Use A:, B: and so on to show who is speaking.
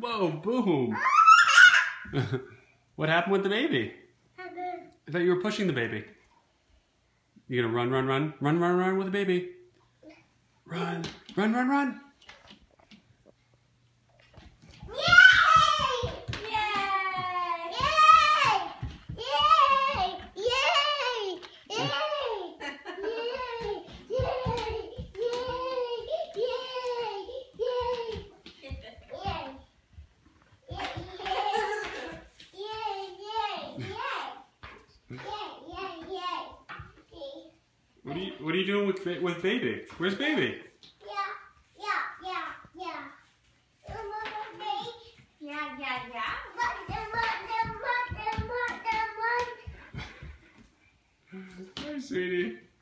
A: Whoa, boom. What happened with the baby? I thought you were pushing the baby. You gonna run, run, run? Run, run, run with the baby. Run, run, run, run. What are you doing with baby? Where's baby? Hi, sweetie.